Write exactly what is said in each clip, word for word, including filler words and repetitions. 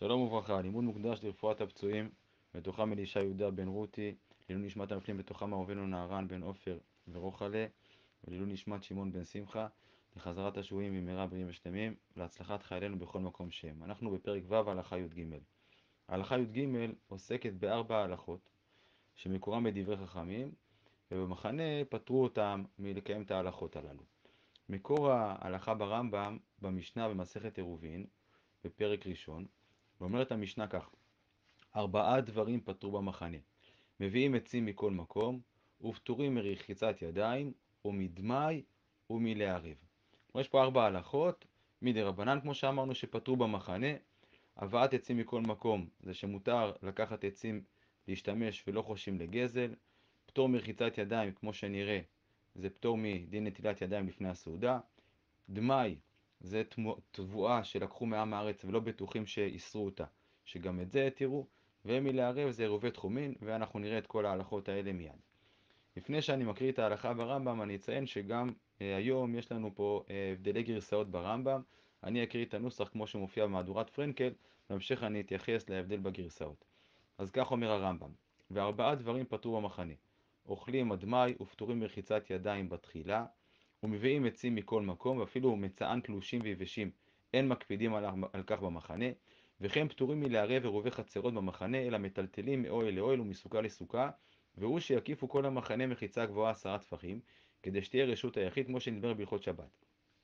שלום וברכה, לימוד מוקדש לרפואת הפצועים, בתוכם אלישע יהודה בן רותי, לעילוי נשמת הנופלים בתוכם אהובינו נהרן בן עופר ורוחלה, ולעילוי נשמת שמעון בן שמחה, לחזרת השבויים במהרה בריאים ושלמים, ולהצלחת חיילינו בכל מקום שהם. אנחנו בפרק ו' הלכה י"ג. ההלכה י"ג עוסקת בארבע הלכות, שמקורם בדברי חכמים, ובמחנה פטרו אותם מלקיים את ההלכות הללו. מקור ההלכה ברמב"ם, במשנה במסכת עירובין, בפרק ראשון, ואומרת המשנה כך: ארבעה דברים פטרו במחנה: מביאים עצים מכל מקום, ופטורים מרחיצת ידיים, ומדמאי ומלערב. יש פה ארבע הלכות מדרבנן, כמו שאמרנו, שפטרו במחנה. הבאת עצים מכל מקום זה שמותר לקחת עצים להשתמש ולא חושים לגזל. פטור מרחיצת ידיים, כמו שנראה, זה פטור מדין נטילת ידיים לפני הסעודה. דמאי זה תבואה שלקחו מעם הארץ ולא בטוחים שיסרו אותה, שגם את זה תראו. ומלערב זה עירובי תחומין, ואנחנו נראה את כל ההלכות האלה מיד. לפני שאני מקריא את ההלכה ברמב"ם, אני אציין שגם אה, היום יש לנו פה אה, הבדלי גרסאות ברמב"ם. אני אקריא את הנוסח כמו שמופיע במהדורת פרנקל, בהמשך אני אתייחס להבדל בגרסאות. אז כך אומר הרמב"ם: וארבעה דברים פטרו במחנה: אוכלים הדמאי ופטורים מרחיצת ידיים בתחילה, ומביאים עצים מכל מקום, ואפילו מצען תלושים ויבשים אין מקפידים על, על כך במחנה, וכן פטורים מלערב עירובי חצרות במחנה, אלא מטלטלים מאוהל לאוהל ומסוכה לסוכה, והוא שיקיפו כל המחנה מחיצה גבוהה עשרה טפחים, כדי שתהיה רשות היחיד, כמו שנדבר בהלכות שבת.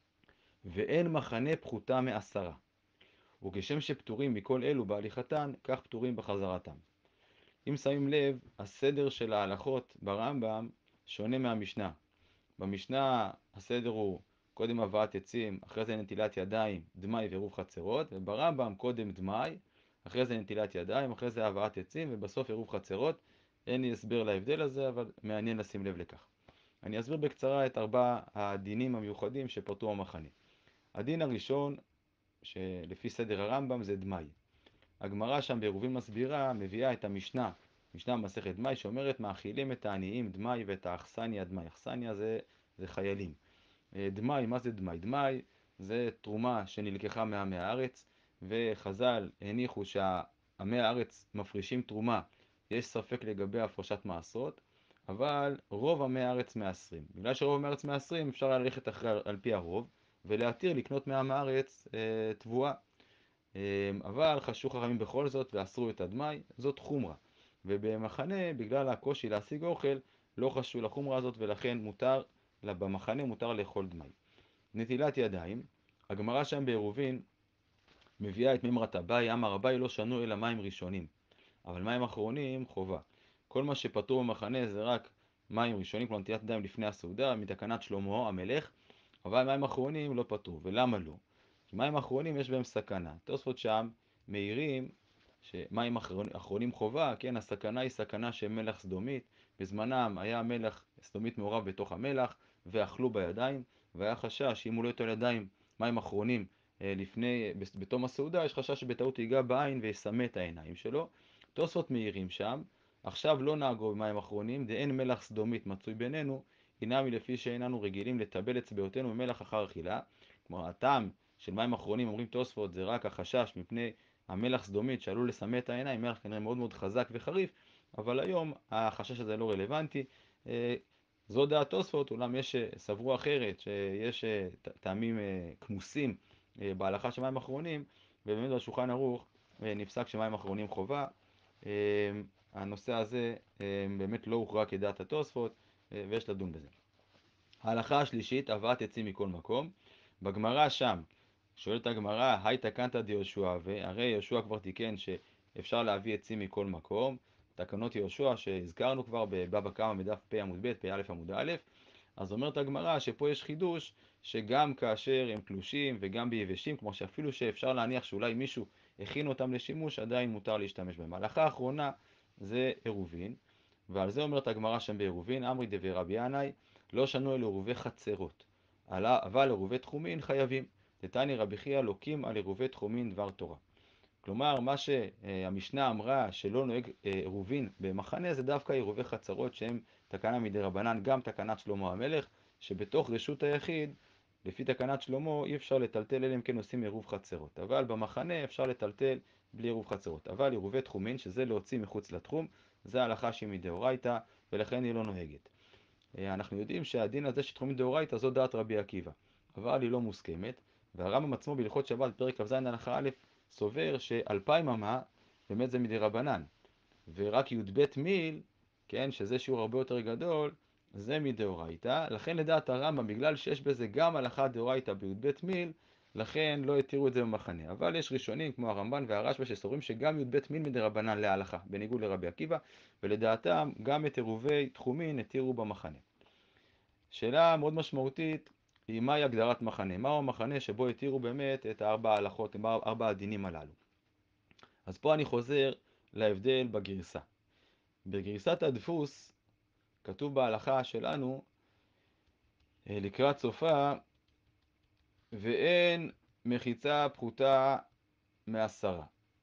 ואין מחנה פחותה מעשרה, וכשם שפטורים מכל אלו בהליכתן, כך פטורים בחזרתם. אם שמים לב, הסדר של ההלכות ברמב"ם שונה מהמשנה. במשנה הסדר הוא קודם הבאת עצים, אחרי זה נטילת ידיים, דמאי ועירוב חצרות, וברמב"ם קודם דמאי, אחרי זה נטילת ידיים, אחרי זה הבאת עצים, ובסוף עירוב חצרות. אין לי הסבר להבדל הזה, אבל מעניין לשים לב לכך. אני אסביר בקצרה את ארבע הדינים המיוחדים שפטרו המחנה. הדין הראשון, שלפי סדר הרמב"ם, זה דמאי. הגמרא שם בעירובין מסבירה, מביאה את המשנה, משנה במסכת דמאי, שאומרת מאכילים את העניים דמאי ואת האכסניה דמאי. אכסניה זה, זה חיילים. דמאי, מה זה דמאי? דמאי זה תרומה שנלקחה מעמי הארץ, וחז"ל הניחו שעמי הארץ מפרישים תרומה, יש ספק לגבי הפרשת מעשרות, אבל רוב עמי הארץ מעשרים. בגלל שרוב עמי הארץ מעשרים, אפשר ללכת אחרי, על פי הרוב, ולהתיר לקנות מעם הארץ אה, תבואה. אבל חשו חכמים בכל זאת ואסרו את הדמאי, זאת חומרה. ובמחנה, בגלל הקושי להשיג אוכל, לא חשו לחומרה הזאת, ולכן מותר, במחנה מותר לאכול דמאי. נטילת ידיים, הגמרא שם בעירובין מביאה את מימרת אביי, אמר אביי לא שנו אלא מים ראשונים, אבל מים אחרונים חובה. כל מה שפטור במחנה זה רק מים ראשונים, כמו נטילת ידיים לפני הסעודה, מתקנת שלמה המלך, אבל מים אחרונים לא פטרו. ולמה לא? כי מים אחרונים יש בהם סכנה. תוספות שם מעירים שמים אחרונים, אחרונים חובה, כן, הסכנה היא סכנה של מלח סדומית. בזמנם היה מלח סדומית מעורב בתוך המלח, ואכלו בידיים, והיה חשש שאם הוא לא יטול ידיים מים אחרונים לפני, בתום הסעודה, יש חשש שבטעות ייגע בעין ויסמא את העיניים שלו. תוספות מעירים שם, עכשיו לא נהגו במים אחרונים, דאין מלח סדומית מצוי בינינו, הינמי לפי שאיננו רגילים לטבל אצבעותינו ממלח אחר אכילה. כלומר, הטעם של מים אחרונים, אומרים תוספות, זה רק החשש מפני המלח סדומית שעלול לסמא את העיניים, מלח כנראה מאוד מאוד חזק וחריף, אבל היום החשש הזה לא רלוונטי. זו דעת תוספות, אולם יש סברו אחרת, שיש טעמים כמוסים בהלכה של מים אחרונים, ובאמת בשולחן ערוך נפסק שמים אחרונים חובה. הנושא הזה באמת לא הוכרע כדעת התוספות, ויש לדון בזה. ההלכה השלישית, הבאת עצים מכל מקום. בגמרא שם, שואלת הגמרא, היי תקנת דיהושע, והרי יהושע כבר תיקן שאפשר להביא עצים מכל מקום, תקנות יהושע שהזכרנו כבר בבבא קמא מדף פ עמוד ב', פ א' עמוד א'. אז אומרת הגמרא שפה יש חידוש, שגם כאשר הם תלושים וגם ביבשים, כמו שאפילו שאפשר להניח שאולי מישהו הכין אותם לשימוש, עדיין מותר להשתמש בהם. ההלכה האחרונה זה עירובין, ועל זה אומרת הגמרא שם בעירובין, אמרי דבי רבי ינאי, לא שנו אל עירובי חצרות, אבל עירובי תחומין חייבים. דתני רבי חייא לוקים על עירובי תחומין דבר תורה. כלומר, מה שהמשנה אמרה שלא נוהג עירובין במחנה, זה דווקא עירובי חצרות שהם תקנה מדי רבנן, גם תקנת שלמה המלך, שבתוך רשות היחיד לפי תקנת שלמה אי אפשר לטלטל אלא אם כן עושים עירוב חצרות, אבל במחנה אפשר לטלטל בלי עירוב חצרות. אבל עירובי תחומין, שזה להוציא מחוץ לתחום, זה ההלכה שהיא מדאורייתא, ולכן היא לא נוהגת. אנחנו יודעים שהדין הזה של תחומין דאורייתא זו דעת רבי עקיבא, אבל היא לא מוסכמת, והרמב"ם עצמו בהלכות שבת פרק כ"ז הלכה א' סובר שאלפיים אמה באמת זה מדרבנן, ורק י"ב מיל, כן, שזה שיעור הרבה יותר גדול, זה מדאורייתא. לכן לדעת הרמב"ם, בגלל שיש בזה גם הלכה דאורייתא בי"ב מיל, לכן לא התירו את זה במחנה. אבל יש ראשונים כמו הרמב"ן והרשב"א שסוברים שגם י"ב מיל מדרבנן להלכה, בניגוד לרבי עקיבא, ולדעתם גם את עירובי תחומין התירו במחנה. שאלה מאוד משמעותית היא מהי הגדרת מחנה, מהו המחנה שבו התירו באמת את הארבע ההלכות, ארבע הדינים הללו. אז פה אני חוזר להבדל בגרסה. בגרסת הדפוס כתוב בהלכה שלנו לקראת סופה, ואין מחיצה פחותה מעשרה.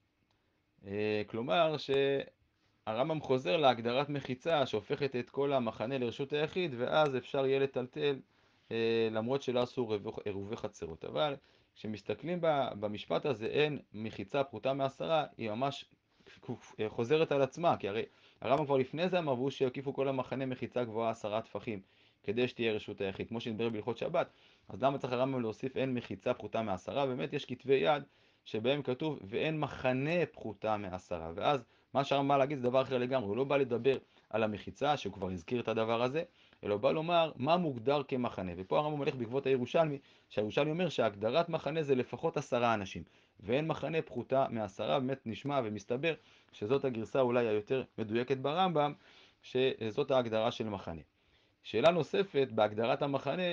כלומר שהרמב"ם חוזר להגדרת מחיצה שהופכת את כל המחנה לרשות היחיד, ואז אפשר יהיה לטלטל למרות שלא עשו עירובי חצרות. אבל כשמסתכלים במשפט הזה אין מחיצה פחותה מעשרה, היא ממש חוזרת על עצמה, כי הרי הרמב"ם כבר לפני זה אמרו שיקיפו כל המחנה מחיצה גבוהה עשרה טפחים כדי שתהיה רשות היחיד, כמו שנדבר בהלכות שבת. אז למה צריך הרמב"ם להוסיף אין מחיצה פחותה מעשרה? באמת יש כתבי יד שבהם כתוב ואין מחנה פחותה מעשרה, ואז מה שהרמב"ם בא להגיד זה דבר אחר לגמרי. הוא לא בא לדבר על המחיצה, שהוא כבר הזכיר את הדבר הזה, אלא בא לומר מה מוגדר כמחנה. ופה הרמב"ם הולך בעקבות הירושלמי, שהירושלמי אומר שהגדרת מחנה זה לפחות עשרה אנשים, ואין מחנה פחותה מעשרה. באמת נשמע ומסתבר שזאת הגרסה אולי היותר מדויקת ברמב"ם, שזאת ההגדרה של מחנה. שאלה נוספת בהגדרת המחנה,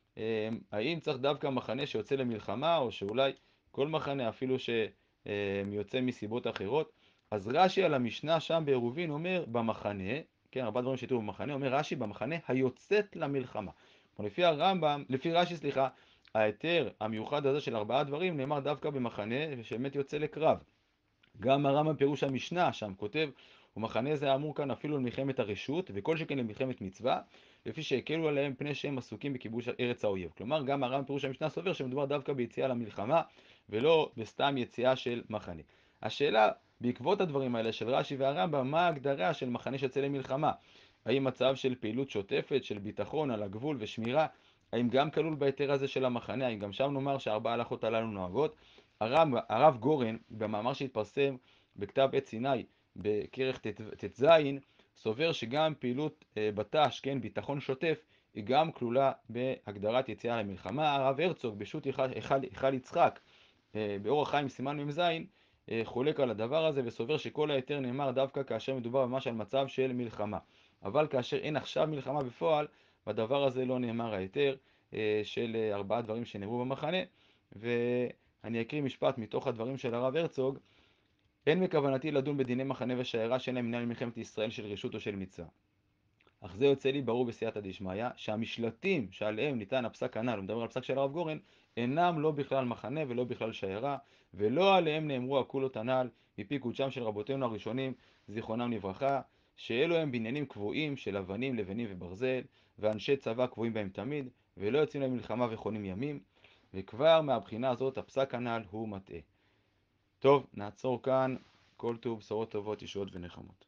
האם צריך דווקא מחנה שיוצא למלחמה, או שאולי כל מחנה אפילו שיוצא מסיבות אחרות? אז רש"י על המשנה שם בעירובין אומר במחנה, כן, ארבעה דברים שתראו במחנה, אומר רש"י במחנה היוצאת למלחמה. לפי הרמב"ם, לפי רש"י סליחה, ההיתר המיוחד הזה של ארבעה דברים נאמר דווקא במחנה שבאמת יוצא לקרב. גם הרמב"ם פירוש המשנה שם כותב, ומחנה זה אמור כאן אפילו למלחמת הרשות, וכל שכן למלחמת מצווה, לפי שהקלו עליהם פני שהם עסוקים בכיבוש ארץ האויב. כלומר, גם הרמב"ם פירוש המשנה סובר שמדובר דווקא ביציאה למלחמה, ולא בסתם יציאה של מחנה. השאלה, בעקבות הדברים האלה של רש"י והרמב"ם, מה ההגדרה של מחנה שיוצא למלחמה? האם מצב של פעילות שוטפת, של ביטחון על הגבול ושמירה, האם גם כלול בהיתר הזה של המחנה? האם גם שם נאמר שארבע ההלכות הללו נוהגות? הרב, הרב גורן, במאמר שהתפרסם בכתב עת סיני בכרך ט"ז, סובר שגם פעילות בט"ש, כן, ביטחון שוטף, היא גם כלולה בהגדרת יציאה למלחמה. הרב הרצוג בשו"ת היכל יצחק באורח חיים סימן מ"ז חולק על הדבר הזה וסובר שכל היתר נאמר דווקא כאשר מדובר ממש על מצב של מלחמה. אבל כאשר אין עכשיו מלחמה בפועל, בדבר הזה לא נאמר היתר של ארבעה דברים שנאמרו במחנה. ואני אקריא משפט מתוך הדברים של הרב הרצוג. אין מכוונתי לדון בדיני מחנה ושיירה שאין להם מנהל מלחמת ישראל של רשות או של מצווה. אך זה יוצא לי ברור בסייעתא דשמיא שהמשלטים שעליהם ניתן הפסק הנ"ל, הוא מדבר על פסק של הרב גורן, אינם לא בכלל מחנה ולא בכלל שיירה, ולא עליהם נאמרו הקולות הנ"ל מפי קודשם של רבותינו הראשונים זיכרונם לברכה, שאלו הם בניינים קבועים של אבנים, לבנים וברזל, ואנשי צבא קבועים בהם תמיד, ולא יוצאים למלחמה וחונים ימים, וכבר מהבחינה הזאת הפסק הנ"ל הוא מטעה. טוב, נעצור כאן. כל טוב, בשורות טובות, ישועות ונחמות.